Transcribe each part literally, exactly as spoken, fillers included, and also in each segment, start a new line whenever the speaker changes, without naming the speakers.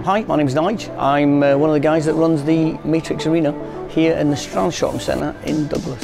Hi, my name's Nige. I'm uh, one of the guys that runs the Matrix Arena here in the Strand Shopping Centre in Douglas.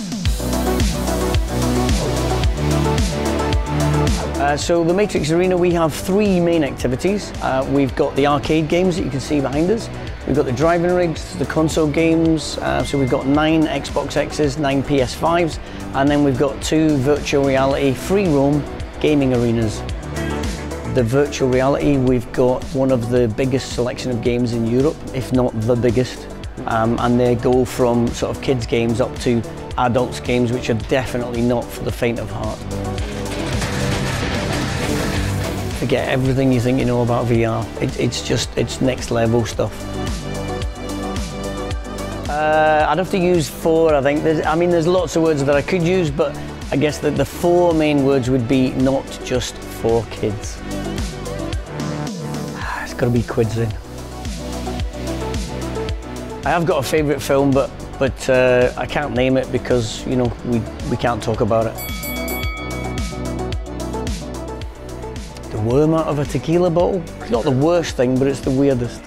Uh, so the Matrix Arena, we have three main activities. Uh, we've got the arcade games that you can see behind us. We've got the driving rigs, the console games, uh, so we've got nine Xbox X's, nine P S fives, and then we've got two virtual reality free roam gaming arenas. The virtual reality, we've got one of the biggest selection of games in Europe, if not the biggest, um, and they go from sort of kids games up to adults games, which are definitely not for the faint of heart. Forget everything you think you know about V R. It, it's just, it's next level stuff. Uh, I'd have to use four, I think. There's, I mean, there's lots of words that I could use, but I guess that the four main words would be not just for kids. It's got to be quids in. I have got a favourite film, but but uh, I can't name it because, you know, we we can't talk about it. The worm out of a tequila bottle. It's not the worst thing, but it's the weirdest.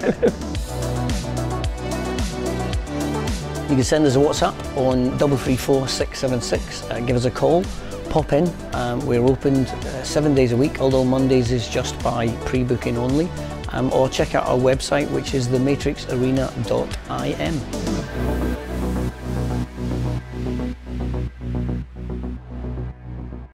You can send us a WhatsApp on double three four six seven six. Uh, give us a call. Pop in. Um, we're open uh, seven days a week, although Mondays is just by pre-booking only. Um, or check out our website, which is the matrix arena dot I M.